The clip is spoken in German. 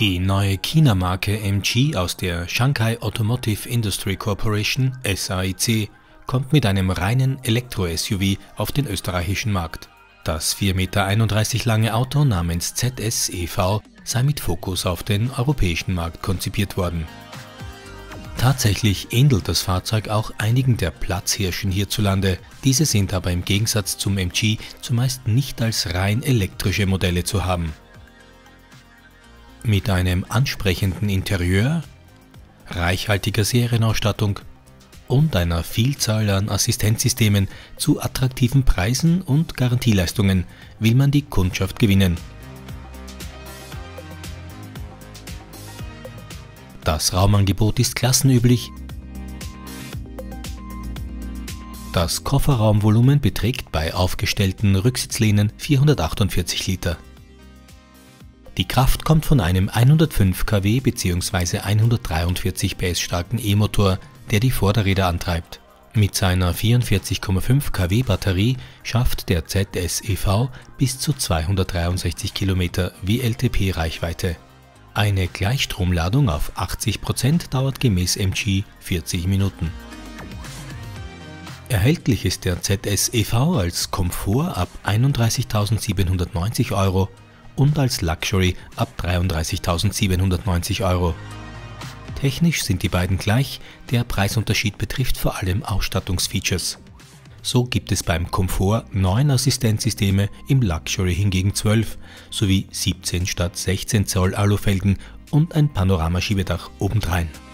Die neue China-Marke MG aus der Shanghai Automotive Industry Corporation (SAIC) kommt mit einem reinen Elektro-SUV auf den österreichischen Markt. Das 4,31 Meter lange Auto namens ZS EV sei mit Fokus auf den europäischen Markt konzipiert worden. Tatsächlich ähnelt das Fahrzeug auch einigen der Platzhirschen hierzulande, diese sind aber im Gegensatz zum MG zumeist nicht als rein elektrische Modelle zu haben. Mit einem ansprechenden Interieur, reichhaltiger Serienausstattung und einer Vielzahl an Assistenzsystemen zu attraktiven Preisen und Garantieleistungen will man die Kundschaft gewinnen. Das Raumangebot ist klassenüblich. Das Kofferraumvolumen beträgt bei aufgestellten Rücksitzlehnen 448 Liter. Die Kraft kommt von einem 105 kW bzw. 143 PS starken E-Motor, der die Vorderräder antreibt. Mit seiner 44,5 kW Batterie schafft der ZS EV bis zu 263 km WLTP-Reichweite. Eine Gleichstromladung auf 80% dauert gemäß MG 40 Minuten. Erhältlich ist der ZS EV als Komfort ab 31.790 € und als Luxury ab 33.790 €. Technisch sind die beiden gleich, der Preisunterschied betrifft vor allem Ausstattungsfeatures. So gibt es beim Komfort 9 Assistenzsysteme, im Luxury hingegen 12, sowie 17 statt 16 Zoll Alufelgen und ein Panoramaschiebedach obendrein.